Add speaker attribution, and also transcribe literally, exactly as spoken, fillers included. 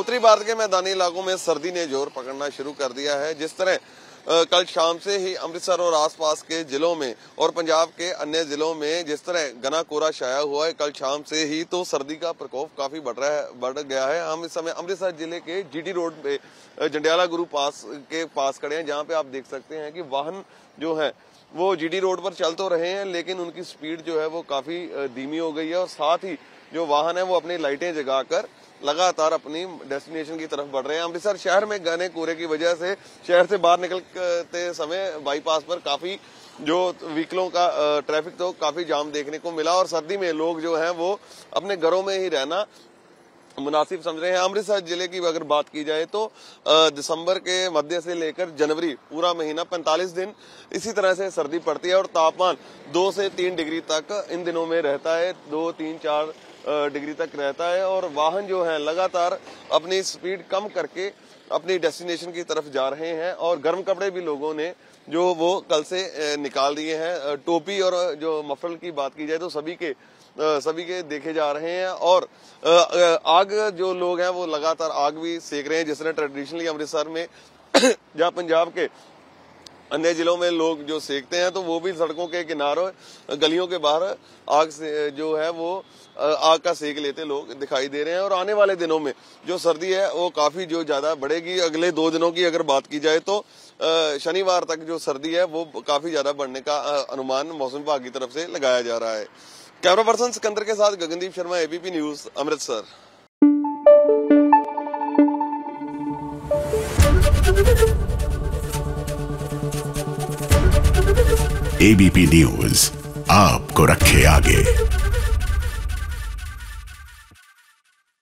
Speaker 1: उत्तरी भारत के मैदानी इलाकों में सर्दी ने जोर पकड़ना शुरू कर दिया है। जिस तरह कल शाम से ही अमृतसर और आसपास के जिलों में और पंजाब के अन्य जिलों में जिस तरह घना कोहरा छाया हुआ है कल शाम से ही, तो सर्दी का प्रकोप काफी बढ़ रहा है बढ़ गया है। हम इस समय अमृतसर जिले के जीटी रोड पे जंडियाला गुरु पास के पास खड़े हैं, जहां पे आप देख सकते हैं कि वाहन जो है वो जीटी रोड पर चल तो रहे हैं, लेकिन उनकी स्पीड जो है वो काफी धीमी हो गई है और साथ ही जो वाहन है वो अपनी लाइटें जगाकर लगातार अपनी डेस्टिनेशन की तरफ बढ़ रहे हैं। अमृतसर शहर में घने कोहरे की वजह से शहर से बाहर निकलते समय बाईपास पर काफी जो व्हीकलों का ट्रैफिक तो काफी जाम देखने को मिला और सर्दी में लोग जो हैं वो अपने घरों में ही रहना मुनासिब समझ रहे हैं। अमृतसर जिले की अगर बात की जाए तो दिसंबर के मध्य से लेकर जनवरी पूरा महीना पैंतालीस दिन इसी तरह से सर्दी पड़ती है और तापमान दो से तीन डिग्री तक इन दिनों में रहता है, दो तीन चार डिग्री तक रहता है और वाहन जो है लगातार अपनी स्पीड कम करके अपनी डेस्टिनेशन की तरफ जा रहे हैं और गर्म कपड़े भी लोगों ने जो वो कल से निकाल दिए हैं। टोपी और जो मफलर की बात की जाए तो सभी के सभी के देखे जा रहे हैं और आग जो लोग हैं वो लगातार आग भी सेक रहे हैं। जिस तरह ट्रेडिशनली अमृतसर में जहाँ पंजाब के अन्य जिलों में लोग जो सेकते हैं तो वो भी सड़कों के किनारों गलियों के बाहर आग से जो है वो आग का सेक लेते लोग दिखाई दे रहे हैं। और आने वाले दिनों में जो सर्दी है वो काफी जो ज्यादा बढ़ेगी। अगले दो दिनों की अगर बात की जाए तो शनिवार तक जो सर्दी है वो काफी ज्यादा बढ़ने का अनुमान मौसम विभाग की तरफ से लगाया जा रहा है। कैमरा पर्सन सिकंदर के साथ Gagandeep Sharma, ABP news, Amritsar.
Speaker 2: ABP news आपको रखे आगे।